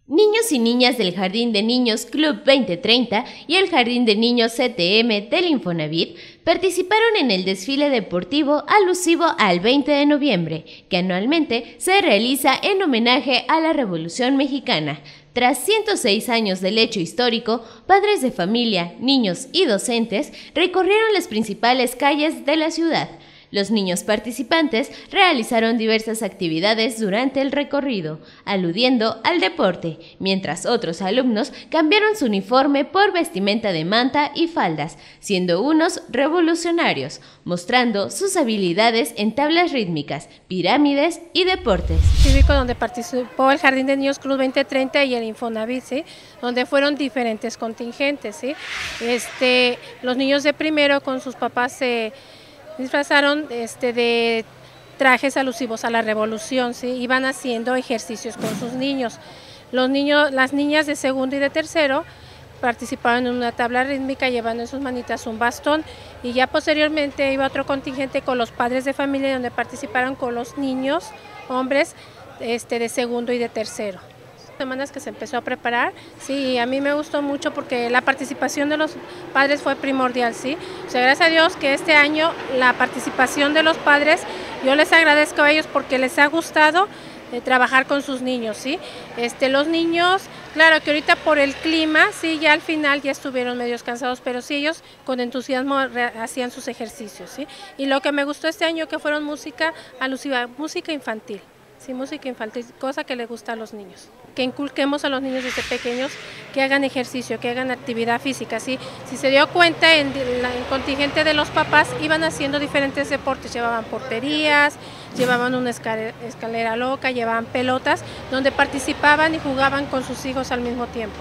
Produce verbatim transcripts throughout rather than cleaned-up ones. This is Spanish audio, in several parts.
Niños y niñas del Jardín de Niños Club veinte treinta y el Jardín de Niños C T M del Infonavit participaron en el desfile deportivo alusivo al veinte de noviembre, que anualmente se realiza en homenaje a la Revolución Mexicana. Tras ciento seis años del hecho histórico, padres de familia, niños y docentes recorrieron las principales calles de la ciudad. Los niños participantes realizaron diversas actividades durante el recorrido, aludiendo al deporte, mientras otros alumnos cambiaron su uniforme por vestimenta de manta y faldas, siendo unos revolucionarios, mostrando sus habilidades en tablas rítmicas, pirámides y deportes. Cívico donde participó el Jardín de Niños Club veinte treinta y el Infonavit, ¿sí? Donde fueron diferentes contingentes, ¿sí? Este, los niños de primero con sus papás se eh, disfrazaron este, de trajes alusivos a la revolución, ¿sí? Iban haciendo ejercicios con sus niños. Los niños, las niñas de segundo y de tercero participaron en una tabla rítmica llevando en sus manitas un bastón, y ya posteriormente iba otro contingente con los padres de familia donde participaron con los niños, hombres este, de segundo y de tercero. Semanas que se empezó a preparar, sí, a mí me gustó mucho porque la participación de los padres fue primordial, sí, o sea, gracias a Dios que este año la participación de los padres, yo les agradezco a ellos porque les ha gustado eh, trabajar con sus niños, sí, este, los niños, claro que ahorita por el clima, sí, ya al final ya estuvieron medios cansados, pero sí ellos con entusiasmo hacían sus ejercicios, sí, y lo que me gustó este año que fueron música alusiva, música infantil. Sí, música infantil, cosa que le gusta a los niños. Que inculquemos a los niños desde pequeños que hagan ejercicio, que hagan actividad física. ¿Sí? Si se dio cuenta, en el contingente de los papás iban haciendo diferentes deportes, llevaban porterías, llevaban una escalera, escalera loca, llevaban pelotas, donde participaban y jugaban con sus hijos al mismo tiempo.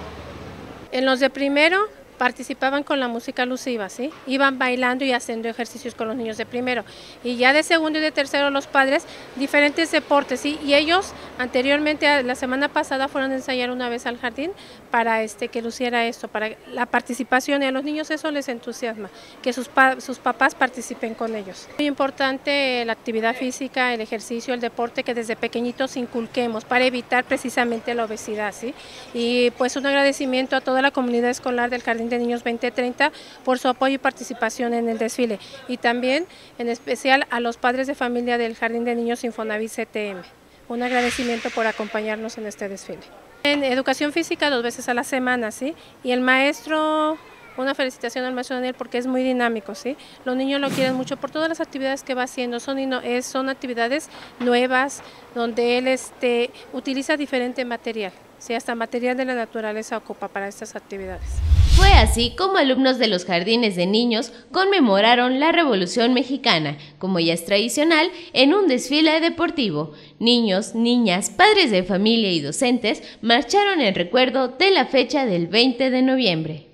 En los de primero participaban con la música alusiva, ¿sí? Iban bailando y haciendo ejercicios con los niños de primero. Y ya de segundo y de tercero los padres, diferentes deportes, ¿sí? Y ellos anteriormente, la semana pasada, fueron a ensayar una vez al jardín para este, que luciera esto, para la participación, y a los niños eso les entusiasma, que sus, pa sus papás participen con ellos. Muy importante la actividad física, el ejercicio, el deporte, que desde pequeñitos inculquemos para evitar precisamente la obesidad, ¿sí? Y pues un agradecimiento a toda la comunidad escolar del Jardín de Niños veinte treinta por su apoyo y participación en el desfile, y también en especial a los padres de familia del Jardín de Niños Infonavit C T M. Un agradecimiento por acompañarnos en este desfile. En educación física dos veces a la semana, ¿sí? Y el maestro, una felicitación al maestro Daniel porque es muy dinámico, ¿sí? Los niños lo quieren mucho por todas las actividades que va haciendo, son, es, son actividades nuevas donde él este, utiliza diferente material, ¿sí? Hasta material de la naturaleza ocupa para estas actividades. Fue así como alumnos de los jardines de niños conmemoraron la Revolución Mexicana, como ya es tradicional, en un desfile deportivo. Niños, niñas, padres de familia y docentes marcharon en recuerdo de la fecha del veinte de noviembre.